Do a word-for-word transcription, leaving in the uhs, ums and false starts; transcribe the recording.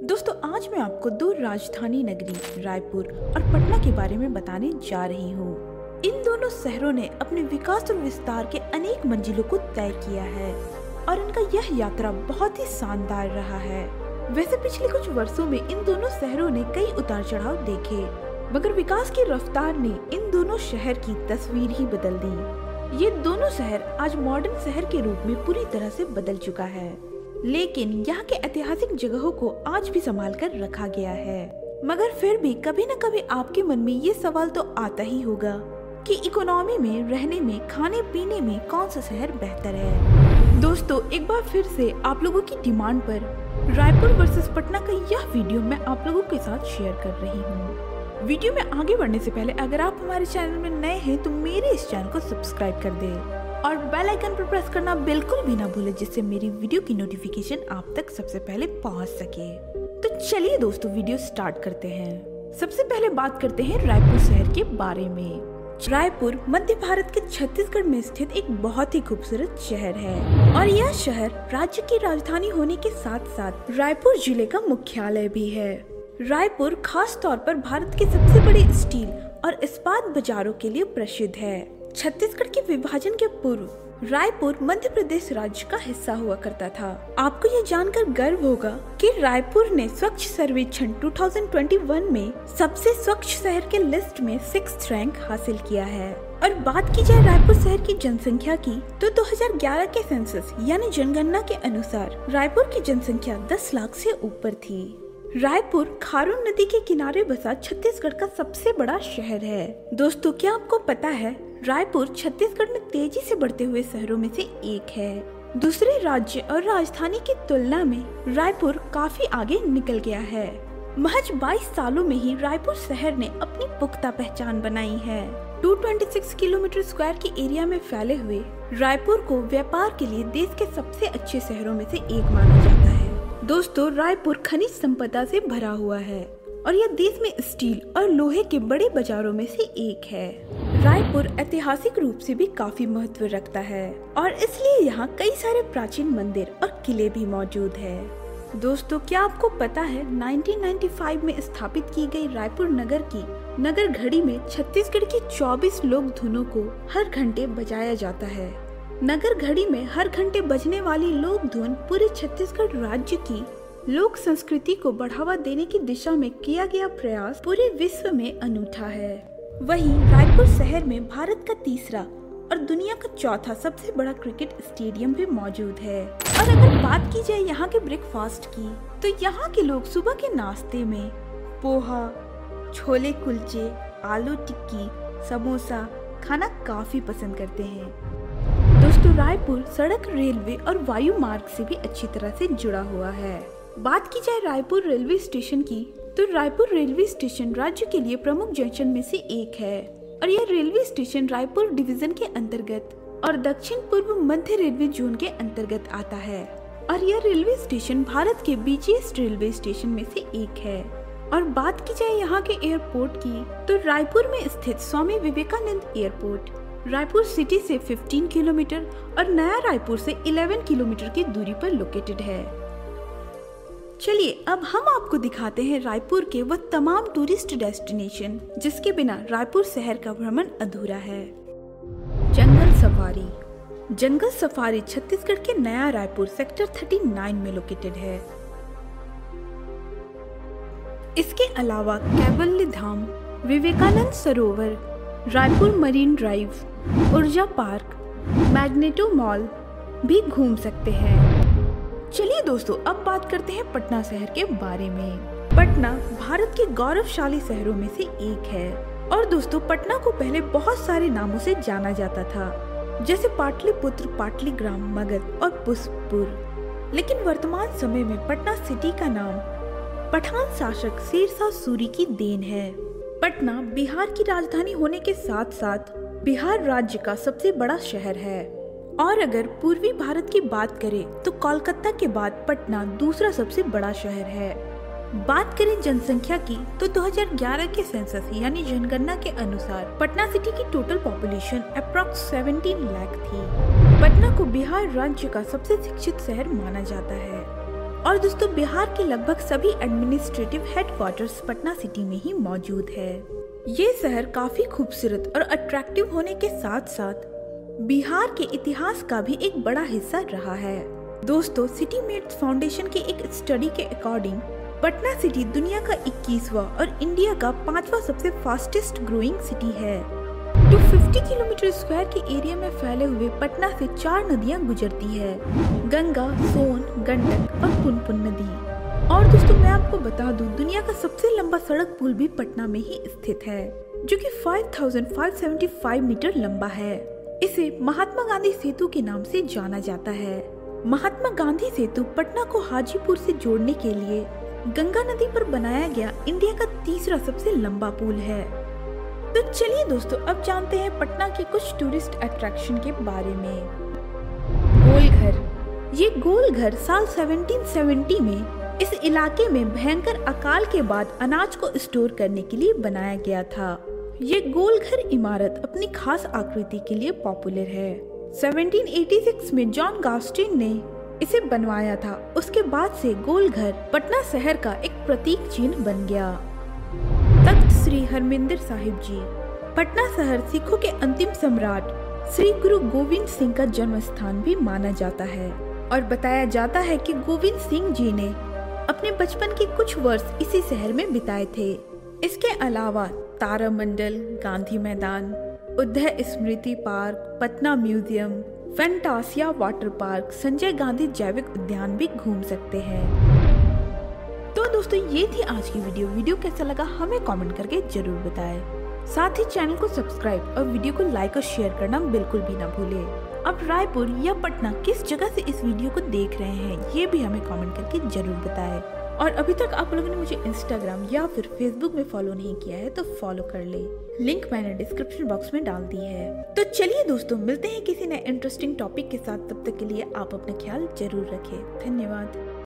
दोस्तों आज मैं आपको दो राजधानी नगरी रायपुर और पटना के बारे में बताने जा रही हूँ। इन दोनों शहरों ने अपने विकास और विस्तार के अनेक मंजिलों को तय किया है और इनका यह यात्रा बहुत ही शानदार रहा है। वैसे पिछले कुछ वर्षों में इन दोनों शहरों ने कई उतार चढ़ाव देखे, मगर विकास की रफ्तार ने इन दोनों शहर की तस्वीर ही बदल दी। ये दोनों शहर आज मॉडर्न शहर के रूप में पूरी तरह से बदल चुका है, लेकिन यहाँ के ऐतिहासिक जगहों को आज भी संभाल कर रखा गया है। मगर फिर भी कभी न कभी आपके मन में ये सवाल तो आता ही होगा कि इकोनॉमी में, रहने में, खाने पीने में कौन सा शहर बेहतर है। दोस्तों एक बार फिर से आप लोगों की डिमांड पर रायपुर वर्सेस पटना का यह वीडियो मैं आप लोगों के साथ शेयर कर रही हूँ। वीडियो में आगे बढ़ने से पहले अगर आप हमारे चैनल में नए हैं तो मेरे इस चैनल को सब्सक्राइब कर दें और बेल आइकन पर प्रेस करना बिल्कुल भी ना भूलें, जिससे मेरी वीडियो की नोटिफिकेशन आप तक सबसे पहले पहुंच सके। तो चलिए दोस्तों वीडियो स्टार्ट करते हैं। सबसे पहले बात करते हैं रायपुर शहर के बारे में। रायपुर मध्य भारत के छत्तीसगढ़ में स्थित एक बहुत ही खूबसूरत शहर है और यह शहर राज्य की राजधानी होने के साथ साथ रायपुर जिले का मुख्यालय भी है। रायपुर खास तौर पर भारत के सबसे बड़े स्टील और इस्पात बाजारों के लिए प्रसिद्ध है। छत्तीसगढ़ के विभाजन के पूर्व रायपुर मध्य प्रदेश राज्य का हिस्सा हुआ करता था। आपको यह जानकर गर्व होगा कि रायपुर ने स्वच्छ सर्वेक्षण दो हज़ार इक्कीस में सबसे स्वच्छ शहर के लिस्ट में सिक्स्थ रैंक हासिल किया है। और बात की जाए रायपुर शहर की जनसंख्या की तो दो हज़ार ग्यारह के सेंसस यानी जनगणना के अनुसार रायपुर की जनसंख्या दस लाख से ऊपर थी। रायपुर खारून नदी के किनारे बसा छत्तीसगढ़ का सबसे बड़ा शहर है। दोस्तों क्या आपको पता है रायपुर छत्तीसगढ़ में तेजी से बढ़ते हुए शहरों में से एक है। दूसरे राज्य और राजधानी की तुलना में रायपुर काफी आगे निकल गया है। महज बाईस सालों में ही रायपुर शहर ने अपनी पुख्ता पहचान बनाई है। दो सौ छब्बीस किलोमीटर स्क्वायर की एरिया में फैले हुए रायपुर को व्यापार के लिए देश के सबसे अच्छे शहरों में से एक माना जाता है। दोस्तों रायपुर खनिज संपदा से भरा हुआ है और यह देश में स्टील और लोहे के बड़े बाजारों में से एक है। रायपुर ऐतिहासिक रूप से भी काफी महत्व रखता है और इसलिए यहाँ कई सारे प्राचीन मंदिर और किले भी मौजूद है। दोस्तों क्या आपको पता है उन्नीस सौ पचानवे में स्थापित की गई रायपुर नगर की नगर घड़ी में छत्तीसगढ़ की चौबीस लोक धुनों को हर घंटे बजाया जाता है। नगर घड़ी में हर घंटे बजने वाली लोक धुन पूरे छत्तीसगढ़ राज्य की लोक संस्कृति को बढ़ावा देने की दिशा में किया गया प्रयास पूरे विश्व में अनूठा है। वहीं रायपुर शहर में भारत का तीसरा और दुनिया का चौथा सबसे बड़ा क्रिकेट स्टेडियम भी मौजूद है। और अगर बात की जाए यहाँ के ब्रेकफास्ट की तो यहाँ के लोग सुबह के नाश्ते में पोहा, छोले कुलचे, आलू टिक्की, समोसा खाना काफी पसंद करते हैं। दोस्तों रायपुर सड़क, रेलवे और वायु मार्ग से भी अच्छी तरह से जुड़ा हुआ है। बात की जाए रायपुर रेलवे स्टेशन की तो रायपुर रेलवे स्टेशन राज्य के लिए प्रमुख जंक्शन में से एक है और यह रेलवे स्टेशन रायपुर डिवीजन के अंतर्गत और दक्षिण पूर्व मध्य रेलवे जोन के अंतर्गत आता है और यह रेलवे स्टेशन भारत के बिजीएस्ट रेलवे स्टेशन में से एक है। और बात की जाए यहाँ के एयरपोर्ट की तो रायपुर में स्थित स्वामी विवेकानंद एयरपोर्ट रायपुर सिटी से पंद्रह किलोमीटर और नया रायपुर से ग्यारह किलोमीटर की दूरी पर लोकेटेड है। चलिए अब हम आपको दिखाते हैं रायपुर के वह तमाम टूरिस्ट डेस्टिनेशन जिसके बिना रायपुर शहर का भ्रमण अधूरा है। जंगल सफारी। जंगल सफारी छत्तीसगढ़ के नया रायपुर सेक्टर उनतालीस में लोकेटेड है। इसके अलावा कैवल्य Dham, Vivekanand Sarovar, Raipur marine drive, Urja park, Magneto mall भी घूम सकते हैं। चलिए दोस्तों अब बात करते हैं पटना शहर के बारे में। पटना भारत के गौरवशाली शहरों में से एक है और दोस्तों पटना को पहले बहुत सारे नामों से जाना जाता था, जैसे पाटलिपुत्र, पाटलीग्राम, मगध और पुष्पपुर। लेकिन वर्तमान समय में पटना सिटी का नाम पठान शासक शेरशाह सूरी की देन है। पटना बिहार की राजधानी होने के साथ साथ बिहार राज्य का सबसे बड़ा शहर है और अगर पूर्वी भारत की बात करें तो कोलकाता के बाद पटना दूसरा सबसे बड़ा शहर है। बात करें जनसंख्या की तो दो हज़ार ग्यारह के सेंसस यानी जनगणना के अनुसार पटना सिटी की टोटल पॉपुलेशन अप्रॉक्स सत्रह लाख थी। पटना को बिहार राज्य का सबसे शिक्षित शहर माना जाता है और दोस्तों बिहार के लगभग सभी एडमिनिस्ट्रेटिव हेडक्वार्टर्स पटना सिटी में ही मौजूद है। ये शहर काफी खूबसूरत और अट्रैक्टिव होने के साथ साथ बिहार के इतिहास का भी एक बड़ा हिस्सा रहा है। दोस्तों सिटी मेट्स फाउंडेशन के एक स्टडी के अकॉर्डिंग पटना सिटी दुनिया का इक्कीसवां और इंडिया का पांचवा सबसे फास्टेस्ट ग्रोइंग सिटी है। दो सौ पचास किलोमीटर स्क्वायर के एरिया में फैले हुए पटना से चार नदियां गुजरती है, गंगा, सोन, गंडक और पुनपुन नदी। और दोस्तों मैं आपको बता दूं, दुनिया का सबसे लंबा सड़क पुल भी पटना में ही स्थित है, जो कि पाँच हज़ार पाँच सौ पचहत्तर मीटर लंबा है। इसे महात्मा गांधी सेतु के नाम से जाना जाता है। महात्मा गांधी सेतु पटना को हाजीपुर से जोड़ने के लिए गंगा नदी पर बनाया गया इंडिया का तीसरा सबसे लंबा पुल है। तो चलिए दोस्तों अब जानते हैं पटना के कुछ टूरिस्ट अट्रैक्शन के बारे में। गोलघर। ये गोलघर साल सत्रह सौ सत्तर में इस इलाके में भयंकर अकाल के बाद अनाज को स्टोर करने के लिए बनाया गया था। ये गोलघर इमारत अपनी खास आकृति के लिए पॉपुलर है। सत्रह सौ छियासी में जॉन गास्टिन ने इसे बनवाया था। उसके बाद से गोलघर पटना शहर का एक प्रतीक चिन्ह बन गया। तख्त श्री हरमिंदर साहिब जी। पटना शहर सिखों के अंतिम सम्राट श्री गुरु गोविंद सिंह का जन्म स्थान भी माना जाता है और बताया जाता है कि गोविंद सिंह जी ने अपने बचपन के कुछ वर्ष इसी शहर में बिताए थे। इसके अलावा Taramandal, Gandhi Maidan, Uday Smriti park, Patna museum, Fantasia water park, Sanjay Gandhi Jaivik Udyan भी घूम सकते हैं। तो दोस्तों ये थी आज की वीडियो। वीडियो कैसा लगा हमें कमेंट करके जरूर बताएं। साथ ही चैनल को सब्सक्राइब और वीडियो को लाइक और शेयर करना बिल्कुल भी ना भूलें। अब रायपुर या पटना किस जगह से इस वीडियो को देख रहे हैं ये भी हमें कमेंट करके जरूर बताएं। और अभी तक आप लोगों ने मुझे इंस्टाग्राम या फिर फेसबुक में फॉलो नहीं किया है तो फॉलो कर ले, लिंक मैंने डिस्क्रिप्शन बॉक्स में डाल दी है। तो चलिए दोस्तों मिलते हैं किसी नए इंटरेस्टिंग टॉपिक के साथ। तब तक के लिए आप अपना ख्याल जरूर रखें। धन्यवाद।